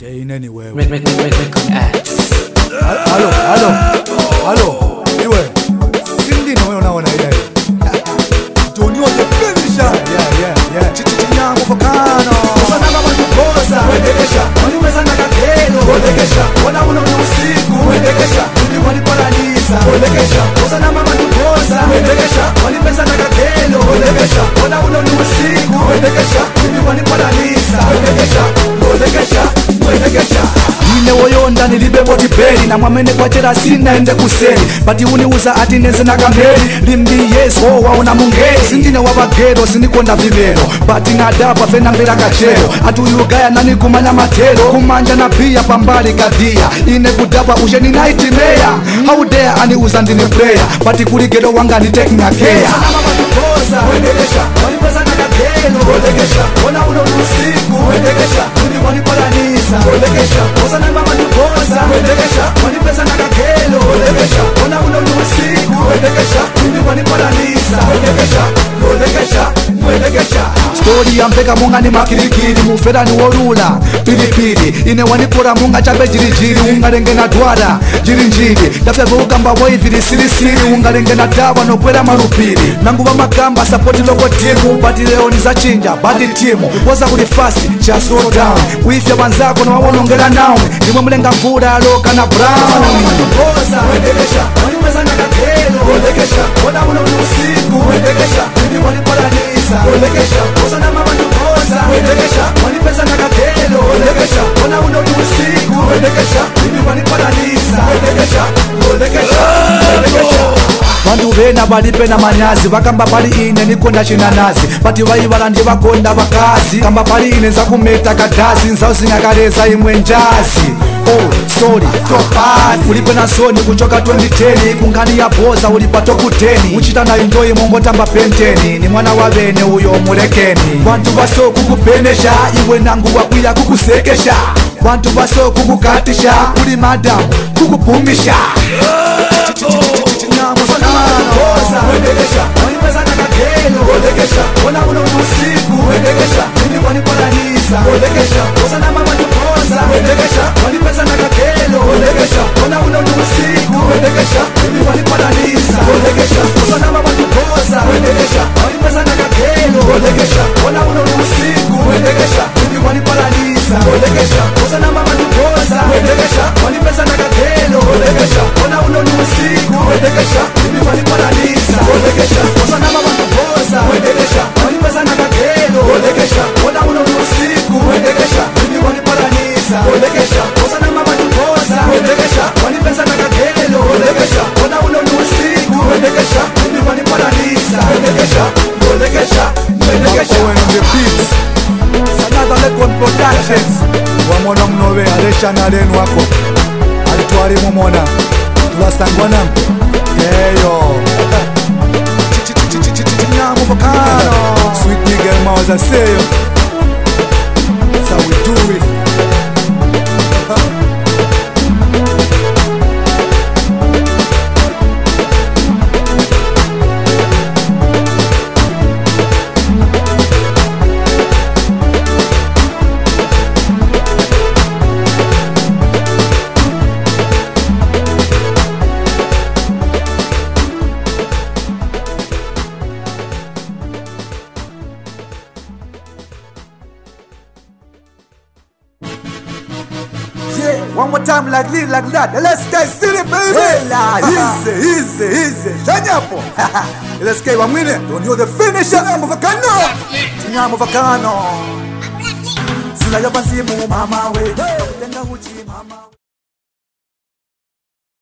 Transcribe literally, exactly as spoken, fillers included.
Teine wewe. Halo, halo. Halo. Iwe. Sindi na wewe unaona ile. Don't you the finisher? Yeah, yeah, yeah. Chichinya mfokano. Sana mama tukosa. Wendekesha. Wani pesa na kakelo. Wendekesha. Wana una usiku. Wendekesha. Ndi wani paradiso. Wendekesha. Sana mama tukosa. Wendekesha. Wani pesa na kakelo. Wendekesha. Wana una usiku. Wendekesha. Ndi wani paradiso. Wendekesha. Wendekesha. Wendekesha. Ine woyonda nilibebo tipeli na mwamene kwa chera sina ende kuseli Bati uniuza ati neze na gambeli Limbi yes ho waona mungeli Sindine wabagero sinikonda vivero Bati nadapa fena mbira kachero Atuyugaya nani kumanya matero Kumanja na pia pambali kadia Ine kudapa usheni naitimea How dare ani uza ndini prayer Bati kuligero wanga ni taking a care Sana mama tukosa Wendekesha Walipesa na kakelo Wendekesha Wana uno usiku Wendekesha Uni wani paranisa Wendekesha Sana mama tukosa Wendekesha Wani pesa na kakelo Wendekesha Wana uno usiku Wendekesha Uni wani paranisa Wendekesha Wendekesha Wendekesha Story ya mpeka munga ni makirikiri Mufera ni worula Pilipili Ine wanipura munga chabe jirijiri Ungarenge na dwara Jirinjiri Dafya vukamba woi viri siri siri Ungarenge na dawa no kwera marupiri Nanguwa makamba support loko timu Bati leo ni za chinja Bati timu Waza kuli fast Just slow down Kuifya banzako na wawonongera now Nimwe mlenga mvura loka na brown Sana mama tukosa Wendekesha Wani pesa na kakelo Wendekesha Wana uno usiku Wendekesha Ndi wani paranisa Wendekesha Sana mama tukosa Wendekesha Wani pesa na kakelo Wendekesha Wana uno usiku Wendekesha Ndi wani paranisa Wendekesha Wendekesha Wendekesha Vandu vena balipe na manyazi Vakamba pali ine nikonda chinanazi Pati vaivara ndi vakonda vakazi Kamba pali ine nza kumeta kadazi Nzao zinyakareza imwe njazi Oh, sorry, topani Ulipe na soni kuchoka twenty ten Kungani ya boza ulipa toku ten Uchita na indoi mongo tamba penteni Ni mwana wa vene uyo mulekeni Wantu baso kukupenesha Iwe nangu wakuya kukusekesha Wantu baso kukukatisha Uli madamu kukupumisha Wendekesha, wani pesa na kakelo Wendekesha, wana uno usiku Wendekesha, mimi wani paranisa Wendekesha, sana mama tukosa Wendekesha, wani pesa na kakelo Wendekesha, wana uno usiku Wendekesha, mimi wani paranisa Wendekesha, sana mama tukosa Wendekesha, wani pesa na kakelo Wendekesha, wana uno usiku Wendekesha, mimi wani paranisa Wendekesha, sana mama tukosa Wendekesha, wani pesa na kakelo Wendekesha, wana uno usiku Wendekesha, mimi wani paranisa Wendekesha, sana mama tukosa Wendekesha, wani pesa na kakelo Wendekesha, wana uno usiku Wendekesha, mimi wani paranisa Wendekesha, sana mama tukosa Wendekesha, wani pesa na kakelo Wendekesha, wana uno usiku Wendekesha, mimi wani paranisa Wendekesha, Wendekesha, Wendekesha When on the beats Sanada Lekon Productions Wamona mnove alesha na lenu wako Alituari mumona Tuwastangwa nangu Yeyo Chichichichichichichinya mufokano Sweet nigga mawaza seyo That's how we do it One more time like this, like that. Let's get silly, baby. Hey, la, easy, easy, easy. Chanyapo. Let's get one minute. Don't you the finisher? Chinyamo vakano. Chinyamo vakano. Sila yabansi mu mama we. Tenga uchi mama.